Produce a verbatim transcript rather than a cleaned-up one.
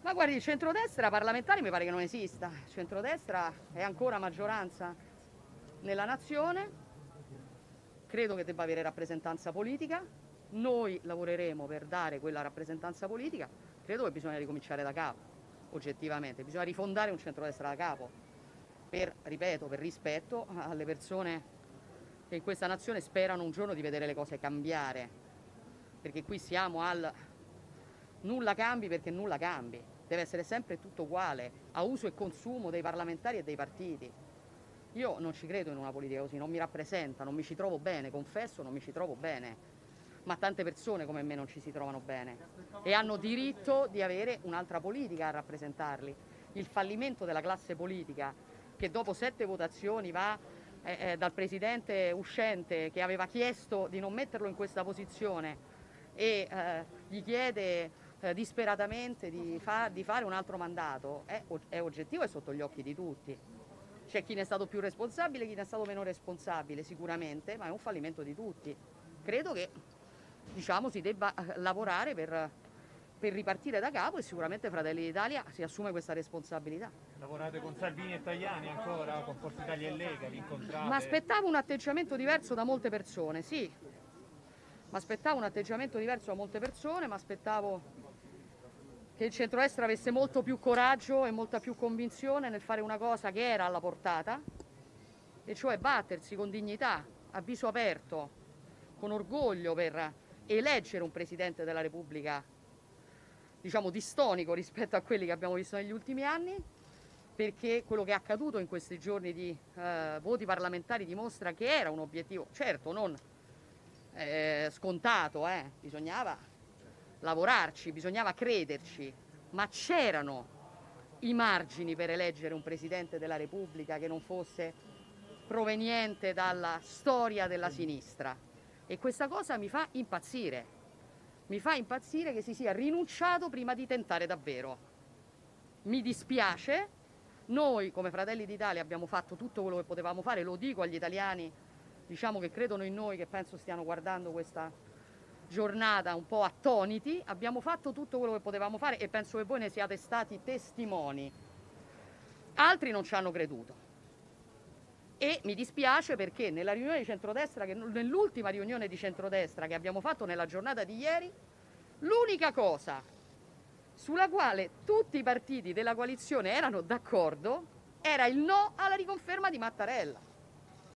Ma guardi, il centrodestra parlamentare mi pare che non esista. Il centrodestra è ancora maggioranza nella nazione, credo che debba avere rappresentanza politica. Noi lavoreremo per dare quella rappresentanza politica. Credo che bisogna ricominciare da capo, oggettivamente. Bisogna rifondare un centrodestra da capo, per, ripeto, per rispetto alle persone che in questa nazione sperano un giorno di vedere le cose cambiare. Perché qui siamo al nulla cambi perché nulla cambi. Deve essere sempre tutto uguale, a uso e consumo dei parlamentari e dei partiti. Io non ci credo in una politica così, non mi rappresenta, non mi ci trovo bene, confesso, non mi ci trovo bene. Ma tante persone come me non ci si trovano bene e hanno diritto di avere un'altra politica a rappresentarli. Il fallimento della classe politica, che dopo sette votazioni va eh, eh, dal presidente uscente che aveva chiesto di non metterlo in questa posizione e eh, gli chiede eh, disperatamente di, fa di fare un altro mandato, è, è oggettivo e sotto gli occhi di tutti. C'è chi ne è stato più responsabile, chi ne è stato meno responsabile sicuramente, ma è un fallimento di tutti. Credo che, diciamo, si debba lavorare per, per ripartire da capo e sicuramente Fratelli d'Italia si assume questa responsabilità. Lavorate con Salvini e Tajani ancora, con Forza Italia e Lega, vi incontrate? Ma aspettavo un atteggiamento diverso da molte persone, sì. Ma aspettavo un atteggiamento diverso da molte persone, ma aspettavo che il centrodestra avesse molto più coraggio e molta più convinzione nel fare una cosa che era alla portata, e cioè battersi con dignità, a viso aperto, con orgoglio per eleggere un Presidente della Repubblica, diciamo, distonico rispetto a quelli che abbiamo visto negli ultimi anni, perché quello che è accaduto in questi giorni di eh, voti parlamentari dimostra che era un obiettivo, certo non eh, scontato, eh, bisognava lavorarci, bisognava crederci, ma c'erano i margini per eleggere un Presidente della Repubblica che non fosse proveniente dalla storia della sinistra. E questa cosa mi fa impazzire, mi fa impazzire che si sia rinunciato prima di tentare davvero. Mi dispiace, noi come Fratelli d'Italia abbiamo fatto tutto quello che potevamo fare, lo dico agli italiani, diciamo, che credono in noi, che penso stiano guardando questa giornata un po' attoniti, abbiamo fatto tutto quello che potevamo fare e penso che voi ne siate stati testimoni. Altri non ci hanno creduto. E mi dispiace perché nella riunione di centrodestra, nell'ultima riunione di centrodestra che abbiamo fatto nella giornata di ieri, l'unica cosa sulla quale tutti i partiti della coalizione erano d'accordo era il no alla riconferma di Mattarella.